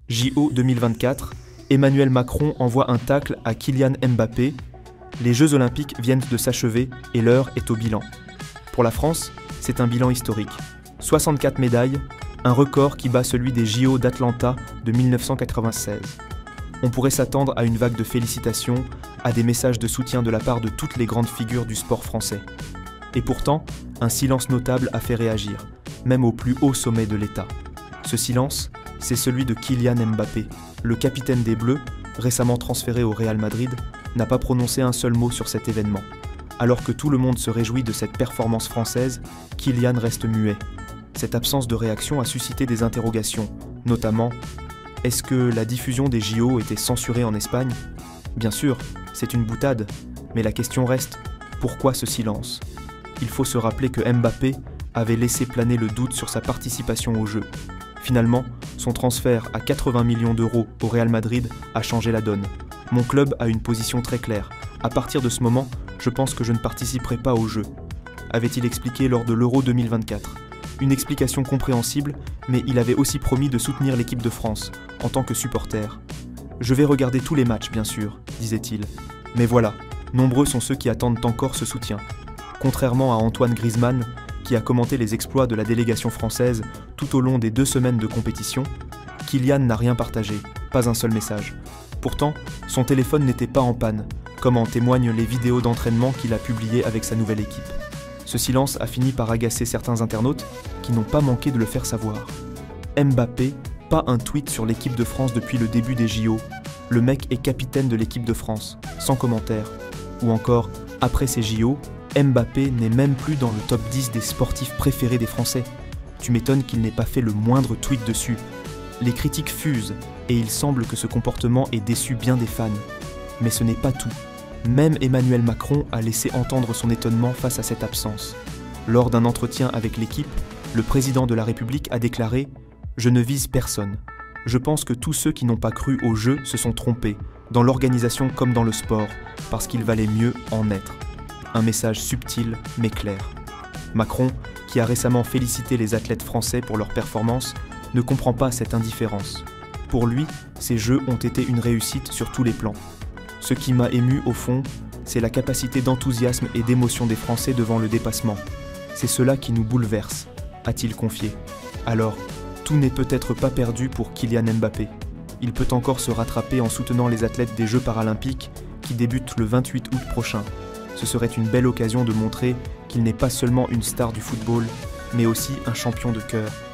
JO 2024, Emmanuel Macron envoie un tacle à Kylian Mbappé. Les Jeux Olympiques viennent de s'achever et l'heure est au bilan. Pour la France, c'est un bilan historique. 64 médailles, un record qui bat celui des JO d'Atlanta de 1996. On pourrait s'attendre à une vague de félicitations, à des messages de soutien de la part de toutes les grandes figures du sport français. Et pourtant, un silence notable a fait réagir, même au plus haut sommet de l'État. Ce silence, c'est celui de Kylian Mbappé. Le capitaine des Bleus, récemment transféré au Real Madrid, n'a pas prononcé un seul mot sur cet événement. Alors que tout le monde se réjouit de cette performance française, Kylian reste muet. Cette absence de réaction a suscité des interrogations, notamment: est-ce que la diffusion des JO était censurée en Espagne? Bien sûr, c'est une boutade, mais la question reste: pourquoi ce silence? Il faut se rappeler que Mbappé avait laissé planer le doute sur sa participation au jeu. Finalement, son transfert à 80 millions d'euros au Real Madrid a changé la donne. Mon club a une position très claire. À partir de ce moment, je pense que je ne participerai pas au jeu, avait-il expliqué lors de l'Euro 2024. Une explication compréhensible, mais il avait aussi promis de soutenir l'équipe de France, en tant que supporter. Je vais regarder tous les matchs, bien sûr, disait-il. Mais voilà, nombreux sont ceux qui attendent encore ce soutien. Contrairement à Antoine Griezmann, qui a commenté les exploits de la délégation française tout au long des 2 semaines de compétition, Kylian n'a rien partagé, pas un seul message. Pourtant, son téléphone n'était pas en panne, comme en témoignent les vidéos d'entraînement qu'il a publiées avec sa nouvelle équipe. Ce silence a fini par agacer certains internautes qui n'ont pas manqué de le faire savoir. Mbappé, pas un tweet sur l'équipe de France depuis le début des JO. Le mec est capitaine de l'équipe de France, sans commentaire. Ou encore, après ces JO, Mbappé n'est même plus dans le top 10 des sportifs préférés des Français. Tu m'étonnes qu'il n'ait pas fait le moindre tweet dessus. Les critiques fusent, et il semble que ce comportement ait déçu bien des fans. Mais ce n'est pas tout. Même Emmanuel Macron a laissé entendre son étonnement face à cette absence. Lors d'un entretien avec l'équipe, le président de la République a déclaré « Je ne vise personne. Je pense que tous ceux qui n'ont pas cru au jeu se sont trompés, dans l'organisation comme dans le sport, parce qu'il valait mieux en être. » Un message subtil mais clair. Macron, qui a récemment félicité les athlètes français pour leur performance, ne comprend pas cette indifférence. Pour lui, ces Jeux ont été une réussite sur tous les plans. Ce qui m'a ému au fond, c'est la capacité d'enthousiasme et d'émotion des Français devant le dépassement. C'est cela qui nous bouleverse, a-t-il confié. Alors, tout n'est peut-être pas perdu pour Kylian Mbappé. Il peut encore se rattraper en soutenant les athlètes des Jeux paralympiques qui débutent le 28 août prochain. Ce serait une belle occasion de montrer qu'il n'est pas seulement une star du football, mais aussi un champion de cœur.